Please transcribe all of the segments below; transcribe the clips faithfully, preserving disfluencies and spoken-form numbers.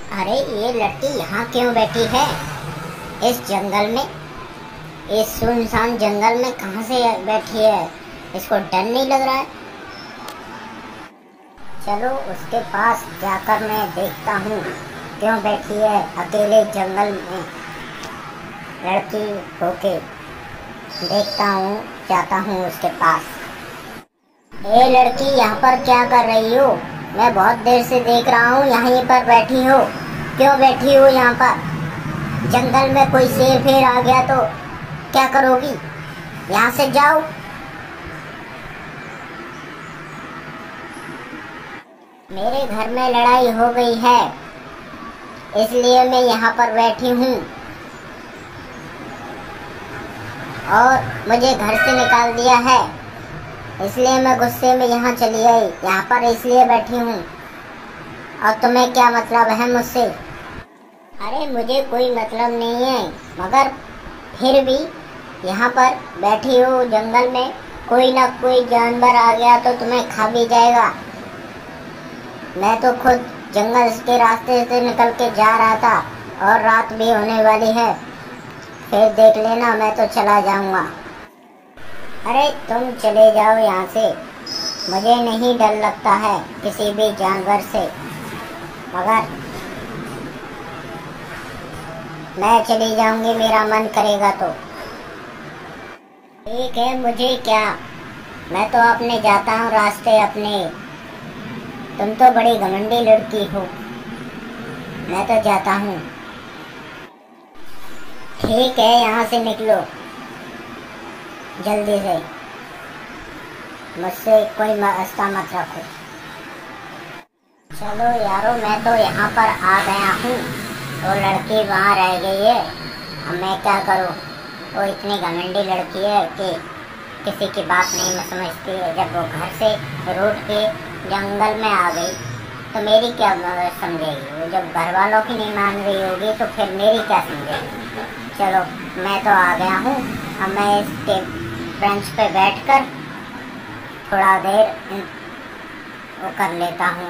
अरे ये लड़की यहाँ क्यों बैठी है इस जंगल में? इस सुनसान जंगल में कहाँ से बैठी है? इसको डर नहीं लग रहा है? चलो उसके पास जाकर मैं देखता हूँ क्यों बैठी है अकेले जंगल में लड़की होके। देखता हूँ, जाता हूँ उसके पास। ए लड़की, यहाँ पर क्या कर रही हो? मैं बहुत देर से देख रहा हूँ यहीं पर बैठी हो। क्यों बैठी हो यहाँ पर? जंगल में कोई शेर फेर आ गया तो क्या करोगी? यहाँ से जाओ। मेरे घर में लड़ाई हो गई है, इसलिए मैं यहाँ पर बैठी हूँ और मुझे घर से निकाल दिया है, इसलिए मैं गुस्से में यहाँ चली आई। यहाँ पर इसलिए बैठी हूँ। और तुम्हें क्या मतलब है मुझसे? अरे मुझे कोई मतलब नहीं है, मगर फिर भी यहाँ पर बैठी हो जंगल में, कोई ना कोई जानवर आ गया तो तुम्हें खा भी जाएगा। मैं तो खुद जंगल के रास्ते से निकल के जा रहा था और रात भी होने वाली है, फिर देख लेना मैं तो चला जाऊंगा। अरे तुम चले जाओ यहाँ से, मुझे नहीं डर लगता है किसी भी जानवर से, मगर मैं चली जाऊंगी मेरा मन करेगा तो। ठीक है, मुझे क्या, मैं तो अपने जाता हूँ रास्ते अपने। तुम तो बड़ी घमंडी लड़की हो, मैं तो जाता हूँ। ठीक है, यहाँ से निकलो जल्दी से, मुझसे कोई रास्ता मत रखो। चलो यारो, मैं तो यहाँ पर आ गया हूँ, वो लड़की वहाँ रह गई है, अब मैं क्या करूँ? वो इतनी घमंडी लड़की है कि किसी की बात नहीं समझती है। जब वो घर से रूठ के जंगल में आ गई तो मेरी क्या समझेगी? वो जब घर वालों की नहीं मान रही होगी तो फिर मेरी क्या समझेगी? चलो मैं तो आ गया हूँ, अब मैं इसके बेंच पे बैठकर थोड़ा देर वो कर लेता हूँ,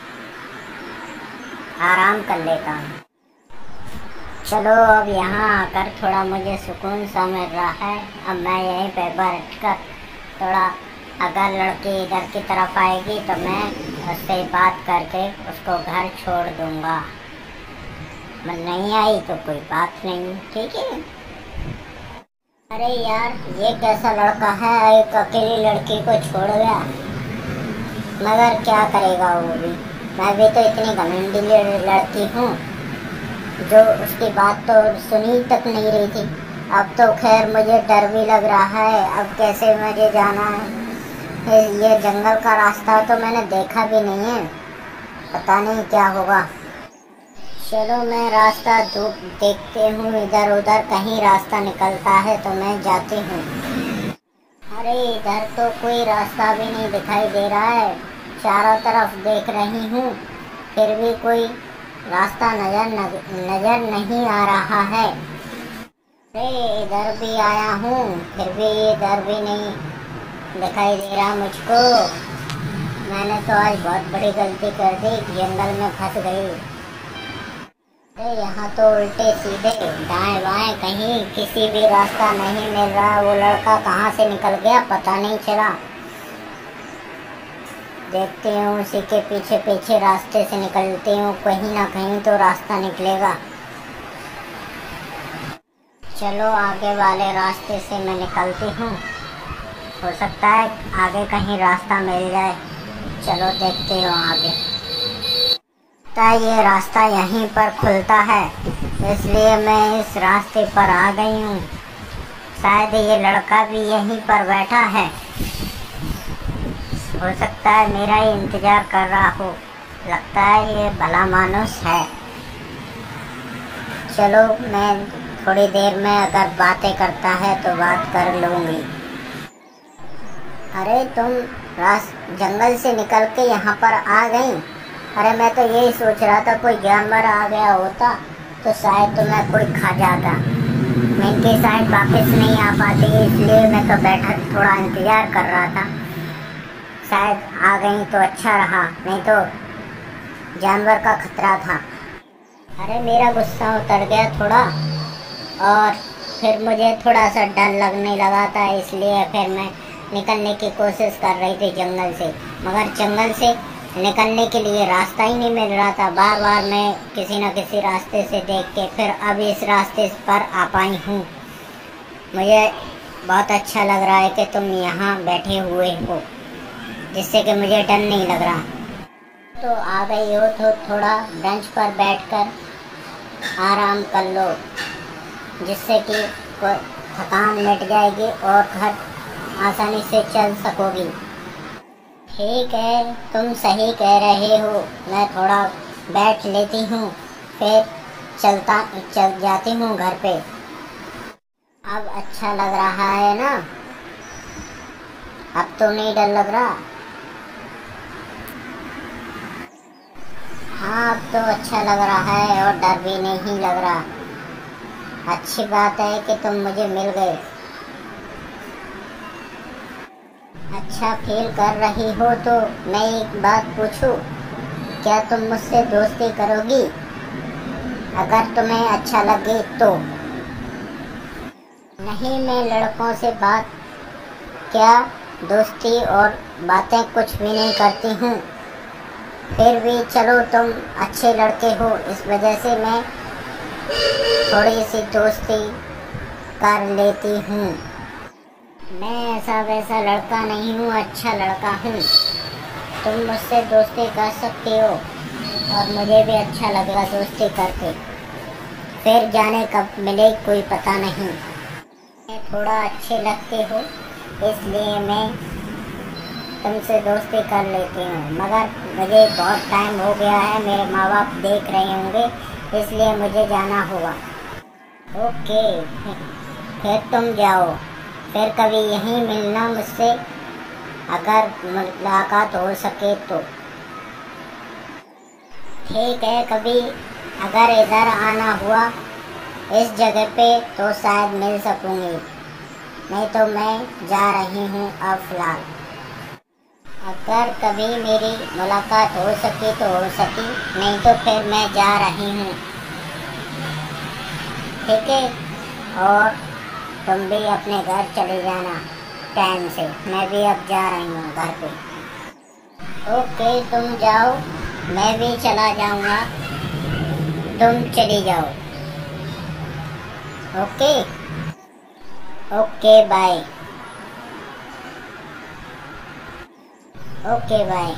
आराम कर लेता हूँ। चलो अब यहाँ आकर थोड़ा मुझे सुकून सा मिल रहा है। अब मैं यहीं पे बैठकर थोड़ा, अगर लड़की इधर की तरफ आएगी तो मैं उससे बात करके उसको घर छोड़ दूँगा। मैं नहीं आई तो कोई बात नहीं, ठीक है। अरे यार, ये कैसा लड़का है, एक अकेली लड़की को छोड़ गया, मगर क्या करेगा वो भी। मैं भी तो इतनी घमंडी लड़की हूँ जो उसकी बात तो सुनी तक नहीं रही थी। अब तो खैर मुझे डर भी लग रहा है, अब कैसे मुझे जाना है? ये जंगल का रास्ता तो मैंने देखा भी नहीं है, पता नहीं क्या होगा। चलो मैं रास्ता देखते हूँ, इधर उधर कहीं रास्ता निकलता है तो मैं जाती हूँ। अरे इधर तो कोई रास्ता भी नहीं दिखाई दे रहा है, चारों तरफ देख रही हूँ फिर भी कोई रास्ता नजर नजर नहीं आ रहा है। अरे इधर भी आया हूँ फिर भी इधर भी नहीं दिखाई दे रहा मुझको। मैंने तो आज बहुत बड़ी गलती कर दी, जंगल में फंस गई। अरे यहाँ तो उल्टे सीधे दाएं बाएं कहीं किसी भी रास्ता नहीं मिल रहा। वो लड़का कहाँ से निकल गया पता नहीं चला। देखती हूँ उसी के पीछे पीछे रास्ते से निकलती हूँ, कहीं ना कहीं तो रास्ता निकलेगा। चलो आगे वाले रास्ते से मैं निकलती हूँ, हो सकता है आगे कहीं रास्ता मिल जाए। चलो देखते हो आगे। ये रास्ता यहीं पर खुलता है, इसलिए मैं इस रास्ते पर आ गई हूँ। शायद ये लड़का भी यहीं पर बैठा है, हो सकता है मेरा ही इंतजार कर रहा हो। लगता है ये भला मानुस है। चलो मैं थोड़ी देर में अगर बातें करता है तो बात कर लूँगी। अरे तुम रास जंगल से निकल के यहाँ पर आ गई? अरे मैं तो यही सोच रहा था कोई जानवर आ गया होता तो शायद तुम्हें कोई खा जाता। मैं इनके साइड वापस नहीं आ पाती, इसलिए मैं तो बैठा थोड़ा इंतजार कर रहा था। शायद आ गई तो अच्छा रहा, नहीं तो जानवर का खतरा था। अरे मेरा गुस्सा उतर गया थोड़ा, और फिर मुझे थोड़ा सा डर लगने लगा था, इसलिए फिर मैं निकलने की कोशिश कर रही थी जंगल से, मगर जंगल से निकलने के लिए रास्ता ही नहीं मिल रहा था। बार बार मैं किसी न किसी रास्ते से देख के फिर अब इस रास्ते पर आ पाई हूँ। मुझे बहुत अच्छा लग रहा है कि तुम यहाँ बैठे हुए हो, जिससे कि मुझे डर नहीं लग रहा। तो आ गई हो तो थोड़ा बेंच पर बैठकर आराम कर लो, जिससे कि थकान मिट जाएगी और घर आसानी से चल सकोगी। ठीक है, तुम सही कह रहे हो, मैं थोड़ा बैठ लेती हूँ, फिर चलता चल जाती हूँ घर पे। अब अच्छा लग रहा है ना? अब तो नहीं डर लग रहा? हाँ, अब तो अच्छा लग रहा है और डर भी नहीं लग रहा। अच्छी बात है कि तुम मुझे मिल गए। अच्छा फील कर रही हो तो मैं एक बात पूछूं, क्या तुम मुझसे दोस्ती करोगी? अगर तुम्हें अच्छा लगे तो। नहीं, मैं लड़कों से बात क्या दोस्ती और बातें कुछ भी नहीं करती हूँ। फिर भी चलो, तुम अच्छे लड़के हो, इस वजह से मैं थोड़ी सी दोस्ती कर लेती हूँ। मैं ऐसा वैसा लड़का नहीं हूँ, अच्छा लड़का हूँ। तुम मुझसे दोस्ती कर सकती हो और मुझे भी अच्छा लगेगा दोस्ती करके। फिर जाने कब मिले कोई पता नहीं। मैं थोड़ा अच्छे लगते हो, इसलिए मैं तुमसे दोस्ती कर लेती हूँ, मगर मुझे बहुत टाइम हो गया है, मेरे माँ बाप देख रहे होंगे, इसलिए मुझे जाना होगा। ओके, फिर तुम जाओ, फिर कभी यहीं मिलना मुझसे, अगर मुलाकात हो सके तो। ठीक है, कभी अगर इधर आना हुआ इस जगह पे तो शायद मिल सकूँगी, नहीं तो मैं जा रही हूँ अब फिलहाल। अगर कभी मेरी मुलाकात हो सकी तो हो सकी, नहीं तो फिर मैं जा रही हूँ। ठीक है, और तुम भी अपने घर चले जाना टाइम से, मैं भी अब जा रही हूँ घर पे। ओके, तुम जाओ, मैं भी चला जाऊँगा, तुम चली जाओ। Okay okay bye. Okay bye.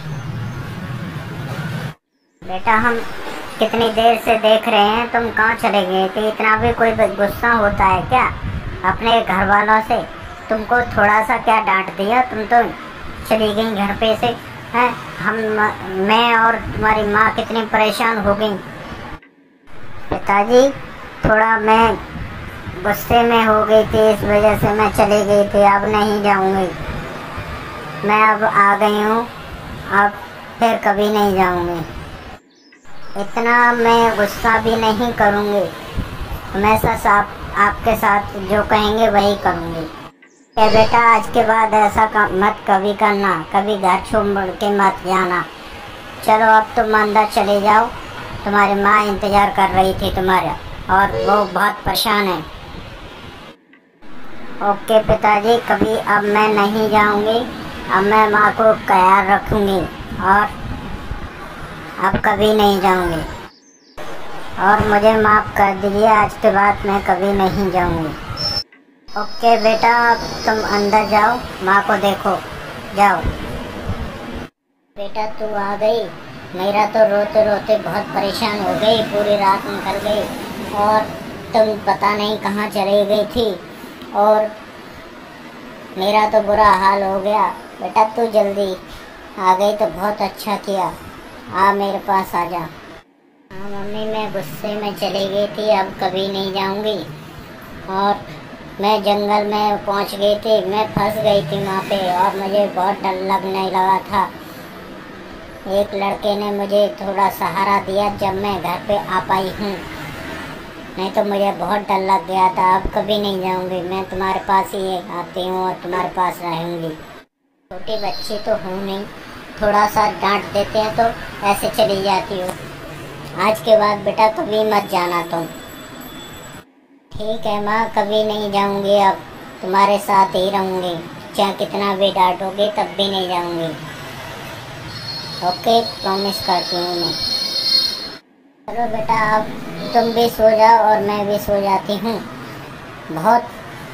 बेटा, हम कितनी देर से देख रहे हैं, तुम कहाँ चले गए थे? इतना भी कोई गुस्सा होता है क्या अपने घर वालों से? तुमको थोड़ा सा क्या डांट दिया, तुम तो चली गई घर पे से हैं। हम मैं और तुम्हारी माँ कितनी परेशान हो गई। पिताजी, थोड़ा मैं गुस्से में हो गई थी, इस वजह से मैं चली गई थी, अब नहीं जाऊंगी। मैं अब आ गई हूँ, अब फिर कभी नहीं जाऊंगी। इतना मैं गुस्सा भी नहीं करूंगी, हमेशा आप, आपके साथ जो कहेंगे वही करूंगी। ए बेटा, आज के बाद ऐसा मत कभी करना, कभी घर छोड़ के मत जाना। चलो अब तुम अंदर चले जाओ, तुम्हारी माँ इंतज़ार कर रही थी तुम्हारा, और वो बहुत परेशान है। ओके पिताजी, कभी अब मैं नहीं जाऊंगी, अब मैं माँ को ख्याल रखूंगी और अब कभी नहीं जाऊंगी। और मुझे माफ़ कर दीजिए, आज के बाद मैं कभी नहीं जाऊंगी। ओके बेटा, तुम अंदर जाओ, माँ को देखो, जाओ। बेटा तू आ गई, मेरा तो रोते रोते बहुत परेशान हो गई, पूरी रात निकल गई और तुम पता नहीं कहाँ चली गई थी, और मेरा तो बुरा हाल हो गया। बेटा तू जल्दी आ गई तो बहुत अच्छा किया, आ मेरे पास आ जा। हाँ मम्मी, मैं गुस्से में चली गई थी, अब कभी नहीं जाऊंगी। और मैं जंगल में पहुंच गई थी, मैं फंस गई थी वहाँ पे, और मुझे बहुत डर लगने लगा था। एक लड़के ने मुझे थोड़ा सहारा दिया जब मैं घर पे आ पाई हूँ, नहीं तो मुझे बहुत डर लग गया था। अब कभी नहीं जाऊंगी, मैं तुम्हारे पास ही आती हूँ और तुम्हारे पास रहूँगी। छोटी बच्ची तो हूँ नहीं, थोड़ा सा डांट देते हैं तो ऐसे चली जाती हो। आज के बाद बेटा कभी मत जाना तुम। ठीक है माँ, कभी नहीं जाऊंगी, अब तुम्हारे साथ ही रहूंगी, चाहे कितना भी डांटोगे तब भी नहीं जाऊंगी। ओके, प्रॉमिस करती हूँ मैं। चलो बेटा, अब तुम भी सो जाओ और मैं भी सो जाती हूँ। बहुत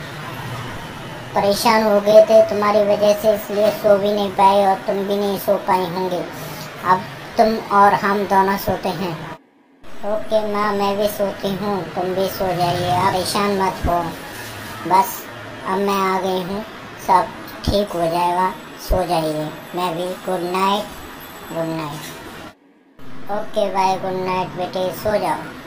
परेशान हो गए थे तुम्हारी वजह से, इसलिए सो भी नहीं पाए और तुम भी नहीं सो पाई होंगी। अब तुम और हम दोनों सोते हैं। ओके माँ, मैं भी सोती हूँ, तुम भी सो जाइए, आप परेशान मत हो। बस अब मैं आ गई हूँ, सब ठीक हो जाएगा, सो जाइए। मैं भी good night, good night. Okay bye, good night बेटे, सो जाओ।